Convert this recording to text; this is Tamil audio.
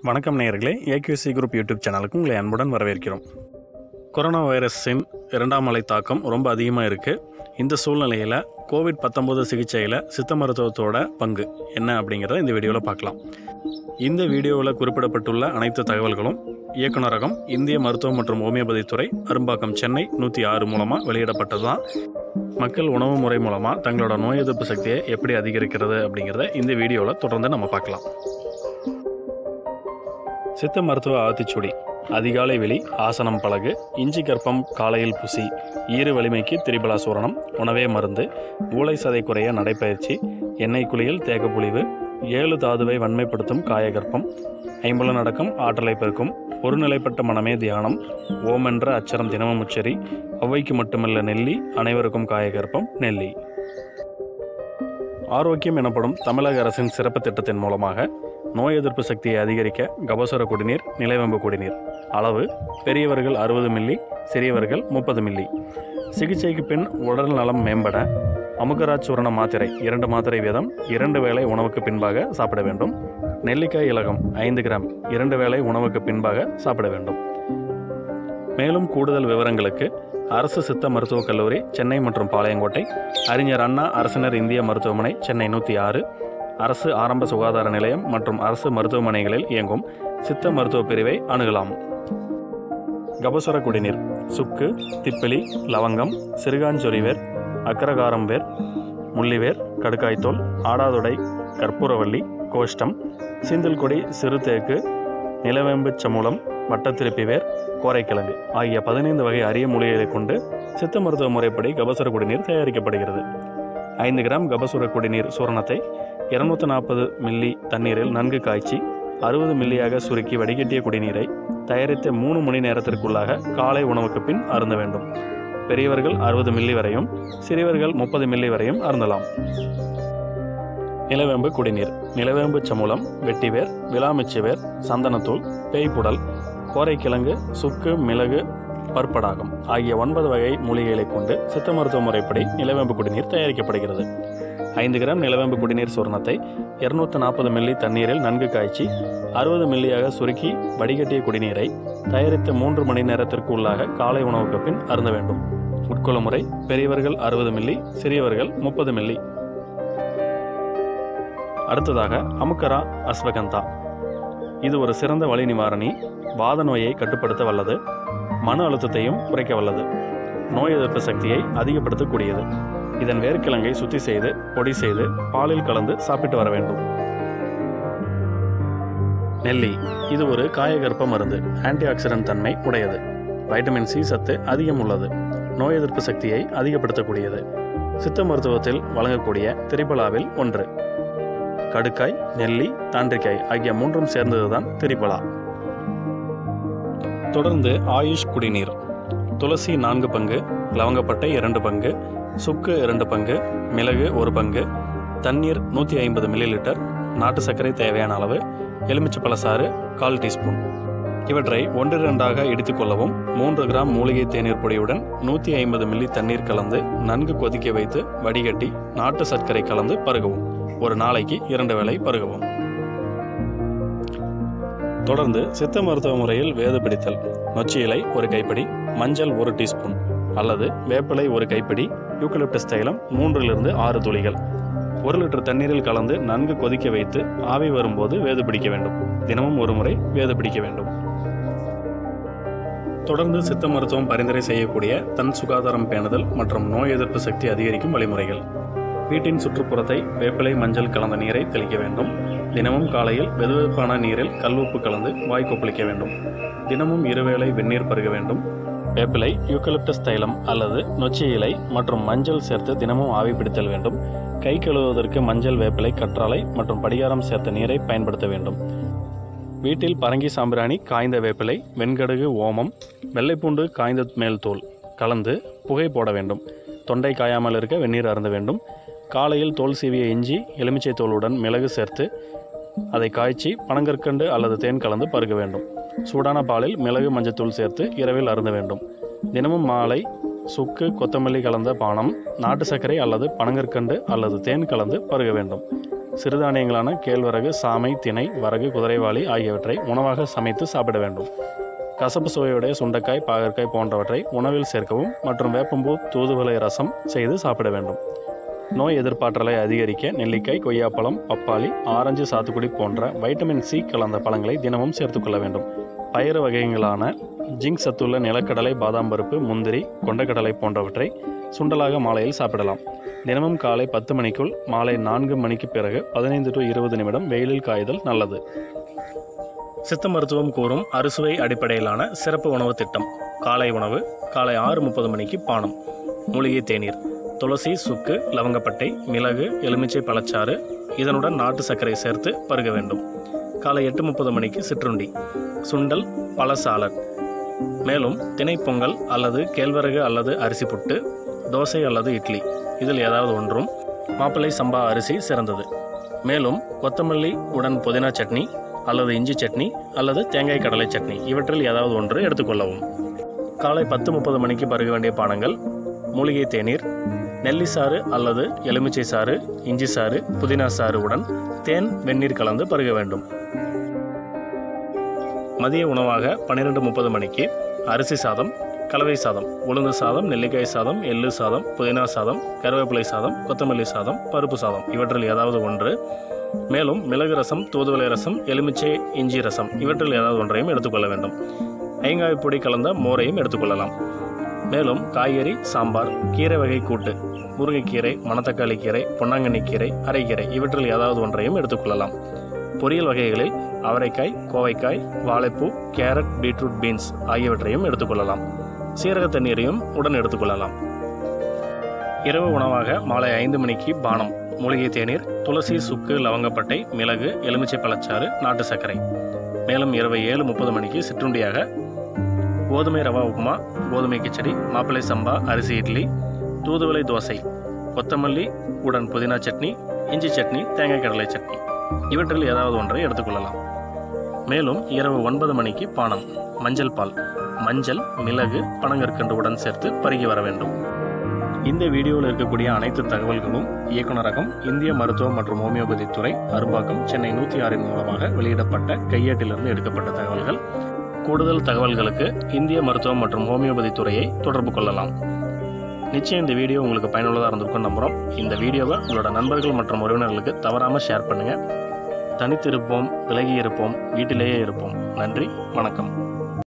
வணக்கம் நேயர்களே, ஏக்யூசி குரூப் யூடியூப் சேனலுக்கு உங்களை அன்புடன் வரவேற்கிறோம். கொரோனா வைரஸின் 2ஆம் அலை தாக்கம் ரொம்ப அதிகமாக இருக்குது. இந்த சூழ்நிலையில் கோவிட்-19 சிகிச்சையில் சித்த மருத்துவத்தோட பங்கு என்ன அப்படிங்கிறத இந்த வீடியோவில் பார்க்கலாம். இந்த வீடியோவில் குறிப்பிடப்பட்டுள்ள அனைத்து தகவல்களும் இயக்குநரகம் இந்திய மருத்துவம் மற்றும் ஹோமியோபதி துறை, அரும்பாக்கம், சென்னை 106 மூலமாக வெளியிடப்பட்டது தான். மக்கள் உணவு முறை மூலமாக தங்களோட நோய் எதிர்ப்பு சக்தியை எப்படி அதிகரிக்கிறது அப்படிங்கிறத இந்த வீடியோவில் தொடர்ந்து நம்ம பார்க்கலாம். சித்த மருத்துவ ஆத்திச்சூடி: அதிகாலை வெளி, ஆசனம் பழகு, இஞ்சி கற்பம் காலையில் புசி, ஈறு வலிமைக்கு திரிபலா சூரணம், உணவே மருந்து, மூளை சதை குறைய நடைப்பயிற்சி, எண்ணெய் குளியல், தேகப்புளிவு, 7 தாதுவை வன்மைப்படுத்தும் காயகற்பம், ஐம்புலனடக்கம் ஆற்றலை பெருக்கும், ஒருநிலைப்பட்ட மனமே தியானம், ஓம் என்ற அச்சரம் தினமும் உச்சரி, ஒவ்வைக்கு மட்டுமல்ல நெல்லி, அனைவருக்கும் காயகற்பம் நெல்லி. ஆரோக்கியம் எனப்படும் தமிழக அரசின் சிறப்பு திட்டத்தின் மூலமாக நோய் எதிர்ப்பு சக்தியை அதிகரிக்க கபசுர குடிநீர், நிலவேம்பு குடிநீர் அளவு: பெரியவர்கள் 60 மில்லி, சிறியவர்கள் 30 மில்லி. சிகிச்சைக்கு பின் உடல் நலம் மேம்பட அமுகராஜ் சூரண மாத்திரை 2 மாத்திரை வீதம் 2 வேளை உணவுக்கு பின்பாக சாப்பிட வேண்டும். நெல்லிக்காய் இலகம் 5 கிராம் 2 வேளை உணவுக்கு பின்பாக சாப்பிட வேண்டும். மேலும் கூடுதல் விவரங்களுக்கு அரசு சித்த மருத்துவக் கல்லூரி, சென்னை மற்றும் பாளையங்கோட்டை, அறிஞர் அண்ணா அரசினர் இந்திய மருத்துவமனை, சென்னை 106, அரசு ஆரம்ப சுகாதார நிலையம் மற்றும் அரசு மருத்துவமனைகளில் இயங்கும் சித்த மருத்துவ பிரிவை அணுகலாம். கபசுர குடிநீர்: சுக்கு, திப்பிலி, லவங்கம், சிறுகாஞ்சொரிவேர், அக்கரகாரம் வேர், முள்ளிவேர், கடுக்காய்த்தோல், ஆடாதொடை, கற்பூரவள்ளி, கோஷ்டம், சீந்தல்கொடி, சிறுதேக்கு, நிலவேம்பு சமூலம், வட்டத்திருப்பி வேர், கோரைக்கிழங்கு ஆகிய 15 வகை அரிய மூலிகைகளை கொண்டு சித்த மருத்துவ முறைப்படி கபசுர குடிநீர் தயாரிக்கப்படுகிறது. 5 கிராம் கபசுர குடிநீர் சூரணத்தை 240 மில்லி தண்ணீரில் நன்கு காய்ச்சி 60 மில்லியாக சுருக்கி வடிகட்டிய குடிநீரை தயாரித்த 3 மணி நேரத்திற்குள்ளாக காலை உணவுக்கு பின் அருந்த வேண்டும். பெரியவர்கள் 60 மில்லி வரையும், சிறியவர்கள் 30 மில்லி வரையும் அருந்தலாம். நிலவேம்பு குடிநீர்: நிலவேம்பு சமூலம், வெட்டிவேர், விளாமிச்சிவேர், சந்தனத்தூள், பேய்ப்புடல், கோரைக்கிழங்கு, சுக்கு, மிளகு, பற்படாகம் ஆகிய 9 வகை மூலிகைகளை கொண்டு சித்த மருத்துவ முறைப்படி நிலவேம்பு குடிநீர் தயாரிக்கப்படுகிறது. 5 கிராம் நிலவேம்பு குடிநீர் சூரணத்தை 240 மில்லி தண்ணீரில் நன்கு காய்ச்சி 60 மில்லியாக சுருக்கி வடிகட்டிய குடிநீரை தயாரித்த 3 மணி நேரத்திற்கு உள்ளாக காலை உணவுக்கு பின் அருந்த வேண்டும். உட்கொள்ளும் முறை: பெரியவர்கள் 60 மில்லி, சிறியவர்கள் 30 மில்லி. அடுத்ததாக அமுக்கரா அஸ்வகந்தா. இது ஒரு சிறந்த வலி நிவாரணி, வாத நோயை கட்டுப்படுத்த வல்லது, மன அழுத்தத்தையும் குறைக்க வல்லது, நோய் எதிர்ப்பு சக்தியை அதிகப்படுத்தக்கூடியது. இதன் வேர்க்கிழங்கை சுத்தி செய்து பொடி செய்து பாலில் கலந்து சாப்பிட்டு வர வேண்டும். நெல்லி: இது ஒரு காயகற்ப மருந்து, ஆன்டி ஆக்சிடென்ட் தன்மை உடையது, வைட்டமின் சி சத்து அதிகம் உள்ளது, நோய் எதிர்ப்பு சக்தியை அதிகப்படுத்தக்கூடியது. சித்த மருத்துவத்தில் வழங்கக்கூடிய திரிபலாவில் ஒன்று. கடுக்காய், நெல்லி, தாண்டிக்காய் ஆகிய 3ம் சேர்ந்ததுதான் திரிபலா. தொடர்ந்து ஆயுஷ் குடிநீர்: துளசி 4 பங்கு, லவங்கப்பட்டை 2 பங்கு, சுக்கு 2 பங்கு, மிளகு 1 பங்கு, தண்ணீர் 150 மில்லிலிட்டர், நாட்டு சர்க்கரை தேவையான அளவு, எலுமிச்சப்பழச்சாறு 1/4 டீஸ்பூன். இவற்றை 1-2ஆக இடித்துக் கொள்ளவும். 3 கிராம் மூலிகை தேநீர் பொடியுடன் 150 மில்லி தண்ணீர் கலந்து நன்கு கொதிக்க வைத்து வடிகட்டி நாட்டு சர்க்கரை கலந்து பருகவும். ஒரு நாளைக்கு 2 வேளை பருகவும். தொடர்ந்து சித்த மருத்துவ முறையில் வேது பிடித்தல்: நொச்சி இலை 1 கைப்பிடி, மஞ்சள் 1 டீஸ்பூன் அல்லது வேப்பிலை 1 கைப்பிடி, யூக்கலிப்டஸ் தைலம் 3-6 துளிகள் 1 லிட்டர் தண்ணீரில் கலந்து நன்கு கொதிக்க வைத்து ஆவி வரும்போது வேது பிடிக்க வேண்டும். தினமும் 1 முறை வேது பிடிக்க வேண்டும். தொடர்ந்து சித்த மருத்துவம் பரிந்துரை செய்யக்கூடிய தன் சுகாதாரம் பேணுதல் மற்றும் நோய் எதிர்ப்பு சக்தி அதிகரிக்கும் வழிமுறைகள்: வீட்டின் சுற்றுப்புறத்தை வேப்பிலை, மஞ்சள் கலந்த நீரை தெளிக்க வேண்டும். தினமும் காலையில் வெதுவெதுப்பான நீரில் கல்லுப்பு கலந்து வாய் கொப்பளிக்க வேண்டும். தினமும் 2 வேளை வெந்நீர் பருக வேண்டும். வேப்பிலை, யூக்கலிப்டஸ் தைலம் அல்லது நொச்சி இலை மற்றும் மஞ்சள் சேர்த்து தினமும் ஆவி பிடித்தல் வேண்டும். கை கழுவுவதற்கு மஞ்சள், வேப்பிலை, கற்றாழை மற்றும் படிகாரம் சேர்த்த நீரை பயன்படுத்த வேண்டும். வீட்டில் பரங்கி சாம்பிராணி, காய்ந்த வேப்பிலை, வெண்கடுகு, ஓமம், வெள்ளைப்பூண்டு காய்ந்த மேல் தோல் கலந்து புகை போட வேண்டும். தொண்டை காயாமல் இருக்க வெந்நீர் அருந்த வேண்டும். காலையில் தோல் சீவிய இஞ்சி, எலுமிச்சை தோலுடன் மிளகு சேர்த்து அதை காய்ச்சி பனங்கற்கண்டு அல்லது தேன் கலந்து பருக வேண்டும். சூடான பாலில் மிளகு, மஞ்சத்தூள் சேர்த்து இரவில் அருந்த வேண்டும். தினமும் மாலை சுக்கு, கொத்தமல்லி கலந்த பானம், நாட்டு சர்க்கரை அல்லது பனங்கற்கண்டு அல்லது தேன் கலந்து பருக வேண்டும். சிறுதானியங்களான கேழ்வரகு, சாமை, திணை, வரகு, குதிரைவாலி ஆகியவற்றை உணவாக சமைத்து சாப்பிட வேண்டும். கசப்பு சுவையுடைய சுண்டைக்காய், பாகற்காய் போன்றவற்றை உணவில் சேர்க்கவும் மற்றும் வேப்பம்பூ தூதுவளை ரசம் செய்து சாப்பிட வேண்டும். நோய் எதிர்ப்பாற்றலை அதிகரிக்க நெல்லிக்காய், கொய்யாப்பழம், பப்பாளி, ஆரஞ்சு, சாத்துக்குடி போன்ற வைட்டமின் சி கலந்த பழங்களை தினமும் சேர்த்துக்கொள்ள வேண்டும். பயிறு வகைகளான ஜிங்க் சத்துள்ள நிலக்கடலை, பாதாம் பருப்பு, முந்திரி, கொண்டக்கடலை போன்றவற்றை சுண்டலாக மாலையில் சாப்பிடலாம். தினமும் காலை 10 மணிக்குள் மாலை 4 மணிக்கு பிறகு 15 to 20 நிமிடம் வெயிலில் காய்தல் நல்லது. சித்த மருத்துவம் கூறும் அறுசுவை அடிப்படையிலான சிறப்பு உணவு திட்டம். காலை உணவு காலை 6:30 மணிக்கு பானம். மூலிகை தேநீர், துளசி, சுக்கு, லவங்கப்பட்டை, மிளகு, எலுமிச்சை பழச்சாறு, இதனுடன் நாட்டு சர்க்கரை சேர்த்து பருக வேண்டும். காலை 8:30 மணிக்கு சிற்றுண்டி, சுண்டல், பழ சாலட். மேலும் திணைப்பொங்கல் அல்லது கேழ்வரகு அல்லது அரிசி புட்டு, தோசை அல்லது இட்லி இதில் ஏதாவது ஒன்றும், மாப்பிள்ளை சம்பா அரிசி சிறந்தது. மேலும் கொத்தமல்லி உடன் புதினா சட்னி அல்லது இஞ்சி சட்னி அல்லது தேங்காய் கடலை சட்னி இவற்றில் ஏதாவது ஒன்று எடுத்துக்கொள்ளவும். காலை 10:30 மணிக்கு பருக வேண்டிய பானங்கள்: மூலிகை தேநீர், நெல்லி சாறு அல்லது எலுமிச்சை சாறு, இஞ்சி சாறு, புதினா சாறு உடன் தேன், வெந்நீர் கலந்து பருக வேண்டும். மதிய உணவாக 12:30 மணிக்கு அரிசி சாதம், கலவை சாதம், உளுந்து சாதம், நெல்லிக்காய் சாதம், எள்ளு சாதம், புதினா சாதம், கருவேப்பிலை சாதம், கொத்தமல்லி சாதம், பருப்பு சாதம் இவற்றில் ஏதாவது ஒன்று. மேலும் மிளகு ரசம், தூதுவளை ரசம், எலுமிச்சை இஞ்சி ரசம் இவற்றில் ஏதாவது ஒன்றையும் எடுத்துக்கொள்ள வேண்டும். ஐங்காய் பொடி கலந்த மோரையும் எடுத்துக்கொள்ளலாம். மேலும் காய்கறி சாம்பார், கீரை வகை கூட்டு, முருங்கைக்கீரை, மணத்தக்காளி கீரை, பொன்னாங்கண்ணி கீரை, அரைக்கீரை இவற்றில் ஏதாவது ஒன்றையும் எடுத்துக்கொள்ளலாம். பொரியல் வகைகளில் அவரைக்காய், கோவைக்காய், வாழைப்பூ, கேரட், பீட்ரூட், பீன்ஸ் ஆகியவற்றையும் எடுத்துக்கொள்ளலாம். சீரக தண்ணீரையும் உடன் எடுத்துக்கொள்ளலாம். இரவு உணவாக மாலை 5 மணிக்கு பானம், மூலிகை தேநீர், துளசி, சுக்கு, லவங்கப்பட்டை, மிளகு, எலுமிச்சை பழச்சாறு, நாட்டு சர்க்கரை. மேலும் இரவு 7:30 மணிக்கு சிற்றுண்டியாக கோதுமை ரவா உப்புமா, கோதுமை கிச்சடி, மாப்பிள்ளை சம்பா அரிசி இட்லி, தூதுவளை தோசை, கொத்தமல்லி உடன் புதினா சட்னி, இஞ்சி சட்னி, தேங்காய் கடலை சட்னி இவற்றில் ஏதாவது ஒன்றை எடுத்துக்கொள்ளலாம். மேலும் இரவு 9 மணிக்கு பானம், மஞ்சள் பால், மஞ்சள், மிளகு, பனங்கற்கண்டு உடன் சேர்த்து பருகி வர வேண்டும். இந்த வீடியோவில் இருக்கக்கூடிய அனைத்து தகவல்களும் இயக்குநரகம், இந்திய மருத்துவம் மற்றும் ஹோமியோபதி துறை, அரும்பாக்கம், சென்னை 106 மூலமாக வெளியிடப்பட்ட கையேட்டிலிருந்து எடுக்கப்பட்ட தகவல்கள். கூடுதல் தகவல்களுக்கு இந்திய மருத்துவம் மற்றும் ஹோமியோபதி துறையை தொடர்பு கொள்ளலாம். நிச்சயம் இந்த வீடியோ உங்களுக்கு பயனுள்ளதாக இருந்திருக்கும் நம்புகிறோம். இந்த வீடியோவை உங்களோட நண்பர்கள் மற்றும் உறவினர்களுக்கு தவறாமல் ஷேர் பண்ணுங்கள். தனித்திருப்போம், விலகி இருப்போம், வீட்டிலேயே இருப்போம். நன்றி, வணக்கம்.